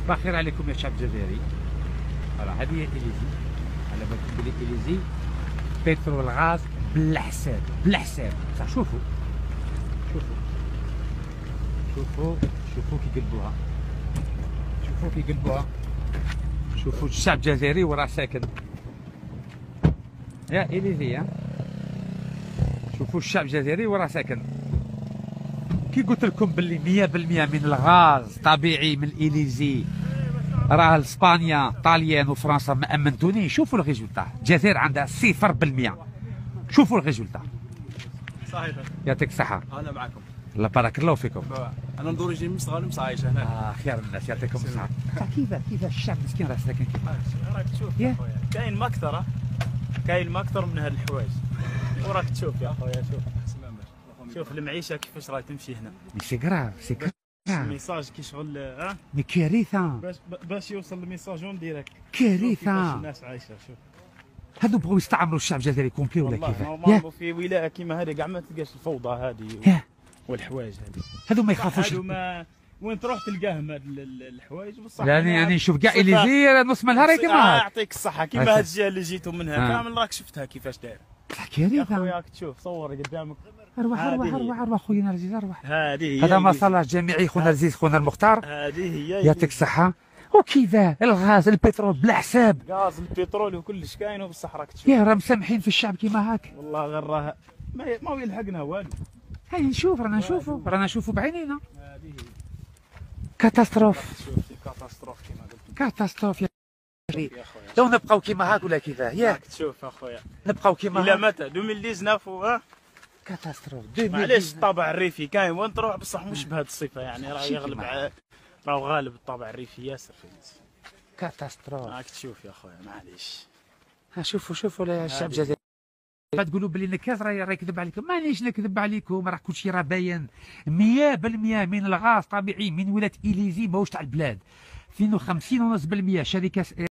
بخير عليكم يا شعب الجزائري. فوالا هذه هي إليزي. على بالكم بلي إليزي بترول غاز بلا حساب بلا حساب. صح شوفوا شوفوا شوفوا شوفوا كي قلبوها، شوفوا كي قلبوها، شوفوا الشعب الجزائري وراه ساكن يا إليزي. شوفوا الشعب الجزائري وراه ساكن. كي قلت لكم باللي 100% من الغاز طبيعي من الإليزي، راه اسبانيا طاليان وفرنسا ما امنتوني. شوفوا الريزولتا، الجزائر عندها 0%. شوفوا الريزولتا. صحيح يعطيك الصحة. انا معكم. الله بارك الله فيكم. انا ندور يجي من صغار عايشه هنا. خير الناس يعطيكم الصحة. كيف الشعب مسكين راه ساكن كيف. راك تشوف يا خويا كاين مكثره، كاين ما اكثر من هاد الحوايج. وراك تشوف يا خويا، شوف المعيشه كيفاش راهي تمشي هنا. سي كراف سي كراف. الميساج كي شغل مي كارثة. باش يوصل الميساج اون ديريكت. كارثة. الناس عايشه. شوف هادو بغاو يستعمروا الشعب الجزائري كومبلي ولا كيف؟ والله في ولايه كيما هذه كاع ما تلقاش الفوضى هذه والحوايج هذه. هادو ما يخافوش. هادو ما وين تروح تلقاهم هاد الحوايج بصح. يعني نشوف كاع إليزي نص من الهري كيما هاك. يعطيك الصحه كيما هاد الجهه اللي جيتوا منها كامل راك شفتها كيفاش داير. يا خويا راك تشوف، صور قدامك. اروح خويا العزيز اروح. هذه هي هذا مصالح جامعي خونا العزيز خونا المختار. هذه هي يعطيك الصحة. وكيفاه الغاز البترول بلا حساب. غاز البترول وكلش كاين وبصح راك تشوف. يا راه مسامحين في الشعب كيما هاك. والله غير راه ما يلحقنا والو. هاي نشوف رانا نشوفوا بعينينا. هذه هي كاتاستروف. شوف كاتاستروف كيما قلت. كاتاستروف يا خويا. لو نبقاو كيما هاك ولا كيفاه ياك. راك تشوف اخويا نبقاو كيما الى هاك. متى 2019 كاتاستروف. معليش الطابع الريفي كاين وين تروح بصح مش بهذه الصفه، يعني راه يغلب راه غالب الطابع الريفي ياسر فهمت. كاتاستروف. راك تشوف يا خويا معليش. شوفوا الشعب الجزائري. بعد تقولوا بلي نكاز راه يكذب عليكم. مانيش نكذب عليكم، راه كلشي راه باين 100% من الغاز طبيعي من ولايه إليزي ماهوش تاع البلاد. 52.5% شركه